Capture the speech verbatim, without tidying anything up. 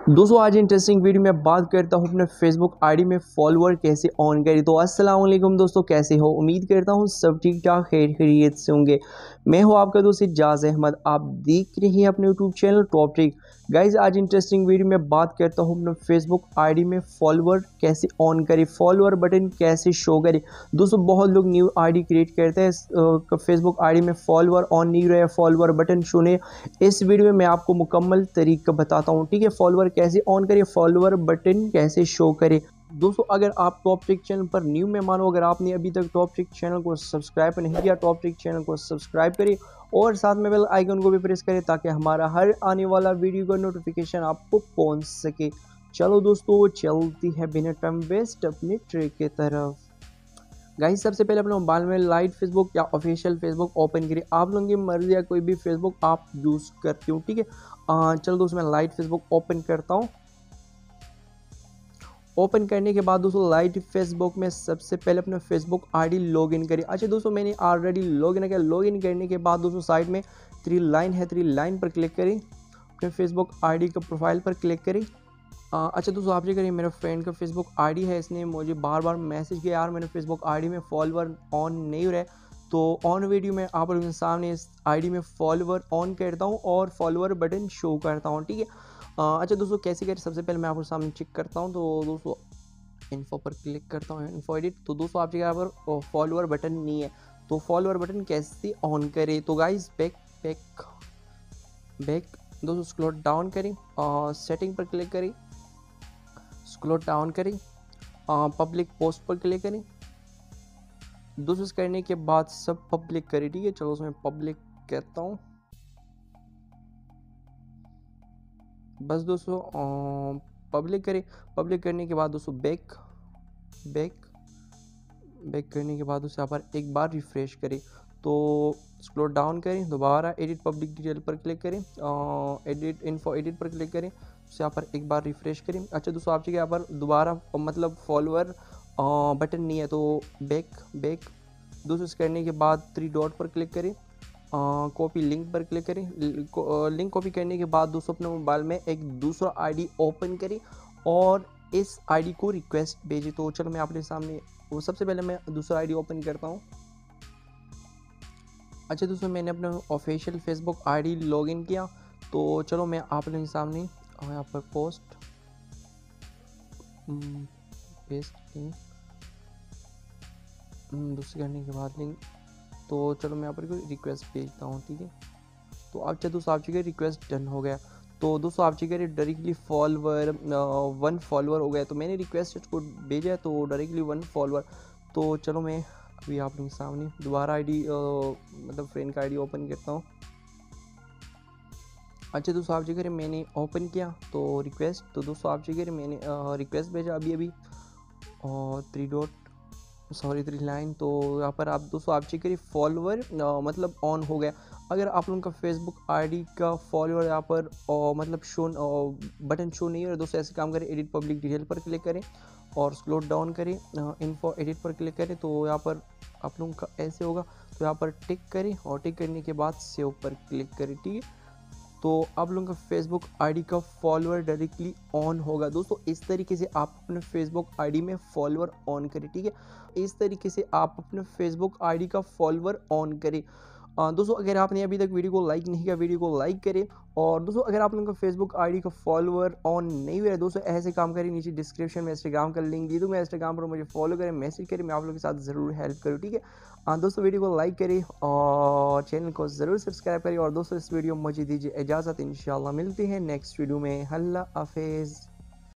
दोस्तों आज interesting video में बात करता हूँ अपने फेसबुक आईडी में फॉलोअर कैसे ऑन करें। तो अस्सलाम वालेकुम दोस्तों, कैसे हो? उम्मीद करता हूँ सब ठीक ठाक खैर खैरियत से होंगे। मैं हूँ आपका दोस्त इजाज़ अहमद, आप देख रहे हैं अपने YouTube channel top trick. Guys आज इंटरेस्टिंग वीडियो में बात करता हूँ अपने फेसबुक आईडी में फॉलोअर कैसे ऑन करें, फॉलोअर बटन कैसे शो करें। दोस्तों बहुत लोग न्यू आईडी क्रिएट करते हैं, फेसबुक आईडी में फॉलोअर ऑन नहीं रहे, फॉलोअर बटन शो नहीं। इस वीडियो में मैं आपको मुकम्मल तरीका बताता हूँ, ठीक है। फॉलोअर कैसे ऑन करें, फॉलोअर बटन कैसे शो करें। दोस्तों अगर आप टॉप ट्रिक चैनल पर न्यू मेहमान हो, अगर आपने अभी तक टॉप ट्रिक चैनल को सब्सक्राइब नहीं किया, टॉप ट्रिक चैनल को सब्सक्राइब करें और साथ में बेल आइकन को भी प्रेस करें ताकि हमारा हर आने वाला वीडियो का नोटिफिकेशन आपको पहुंच सके। चलो दोस्तों चलती है बिना टाइम वेस्ट अपनी ट्रिक की तरफ। गाइस सबसे पहले अपने मोबाइल में लाइट फेसबुक या ऑफिशियल फेसबुक ओपन करिए। आप लोगों की मर्जी या कोई भी फेसबुक आप यूज़ करते हो, ठीक है। चलो दोस्तों मैं लाइट फेसबुक ओपन करता हूँ। ओपन करने के बाद दोस्तों लाइट फेसबुक में सबसे पहले अपने फेसबुक आईडी लॉगिन करिए। अच्छा दोस्तों मैंने ऑलरेडी लॉगिन किया। लॉगिन करने के बाद दोस्तों साइड में थ्री लाइन है, थ्री लाइन पर क्लिक करें, अपने फेसबुक आईडी का प्रोफाइल पर क्लिक करें। आ, अच्छा दोस्तों आप ये करिए, मेरे फ्रेंड का फेसबुक आईडी है, इसने मुझे बार बार मैसेज किया यार मेरे फेसबुक आईडी में फॉलोअर ऑन नहीं हो रहा है। तो ऑन वीडियो में आप लोगों के सामने इस आईडी में फॉलोअर ऑन करता हूँ और फॉलोअर बटन शो करता हूँ, ठीक है। अच्छा दोस्तों कैसे करें, सबसे पहले मैं आपको सामने चेक करता हूँ। तो दोस्तों इन्फो पर क्लिक करता हूँ, इन्फो एडिट। तो दोस्तों आपके यहाँ पर फॉलोअर बटन नहीं है, तो फॉलोअर बटन कैसे ऑन करें। तो गाइस बैक बैक बैक दोस्तों स्क्रॉल डाउन करें और सेटिंग पर क्लिक करें, स्क्रॉल डाउन करें, पब्लिक पोस्ट पर क्लिक करें। दोस्तों करने के बाद सब पब्लिक करें, ठीक है। चलो उसमें पब्लिक कहता हूँ बस दोस्तों पब्लिक करें। पब्लिक करने के बाद दोस्तों बैक बैक बैक करने के बाद उसे यहाँ पर एक बार रिफ्रेश करें। तो स्क्रॉल डाउन करें, दोबारा एडिट पब्लिक डिटेल पर क्लिक करें, एडिट इन्फो एडिट पर क्लिक करें, उसे यहाँ पर एक बार रिफ्रेश करें। अच्छा दोस्तों आपके यहाँ पर दोबारा मतलब फॉलोअर बटन नहीं है, तो बैक बैक दोस्तों करने के बाद थ्री डॉट पर क्लिक करें, कॉपी लिंक पर क्लिक करें। लिंक कॉपी करने के बाद दोस्तों अपने मोबाइल में एक दूसरा आईडी ओपन करें और इस आईडी को रिक्वेस्ट भेजें। तो चलो मैं आपके सामने वो सबसे पहले मैं दूसरा आईडी ओपन करता हूँ। अच्छा दोस्तों मैंने अपना ऑफिशियल फेसबुक आईडी लॉगिन किया, तो चलो मैं आप लोगों के सामने यहाँ पर पोस्ट पेस्ट लिंक दूसरे करने के बाद लिंक, तो चलो मैं यहाँ पर कोई रिक्वेस्ट भेजता हूँ, ठीक है। तो अच्छा दोस्तों आप चुके रिक्वेस्ट डन हो गया। तो दोस्तों आप चुके डायरेक्टली फॉलोअर वन फॉलोअर हो गया। तो मैंने रिक्वेस्ट को भेजा है तो डायरेक्टली वन फॉलोअर। तो चलो मैं अभी आप लोगों के सामने दोबारा आईडी मतलब फ्रेंड का आईडी ओपन करता हूँ। अच्छा दोस्तों आप जगह मैंने ओपन किया तो रिक्वेस्ट, तो दोस्तों आप जगह मैंने रिक्वेस्ट भेजा अभी अभी और three dot sorry three line. तो यहाँ पर आप दोस्तों आप चेक करिए फॉलोअर मतलब ऑन हो गया। अगर आप लोगों का फेसबुक आईडी का फॉलोअर यहाँ पर आ, मतलब शो बटन शो नहीं है दोस्तों, ऐसे काम करें, एडिट पब्लिक डिटेल पर क्लिक करें और स्क्रॉल डाउन करें, इन्फो एडिट पर क्लिक करें। तो यहाँ पर आप लोगों का ऐसे होगा, तो यहाँ पर टिक करें और टिक करने के बाद सेव पर क्लिक करें, ठीक है। तो आप लोगों का फेसबुक आईडी का फॉलोअर डायरेक्टली ऑन होगा। दोस्तों इस तरीके से आप अपने फेसबुक आईडी में फॉलोअर ऑन करें, ठीक है। इस तरीके से आप अपने फेसबुक आईडी का फॉलोअर ऑन करें। दोस्तों अगर आपने अभी तक वीडियो को लाइक नहीं किया, वीडियो को लाइक करें। और दोस्तों अगर आप लोगों का फेसबुक आईडी का फॉलोअर ऑन नहीं हुआ है दोस्तों, ऐसे काम करें, नीचे डिस्क्रिप्शन में इंस्टाग्राम का लिंक दे दूँगा, इंस्टाग्राम पर मुझे फॉलो करें, मैसेज करें, मैं आप लोगों के साथ ज़रूर हेल्प करूँ, ठीक है। दोस्तों वीडियो को लाइक करें और चैनल को ज़रूर सब्सक्राइब करें। और दोस्तों इस वीडियो में मुझे दीजिए इजाज़त, इंशाल्लाह मिलते हैं नेक्स्ट वीडियो में। अल्लाह हाफिज़।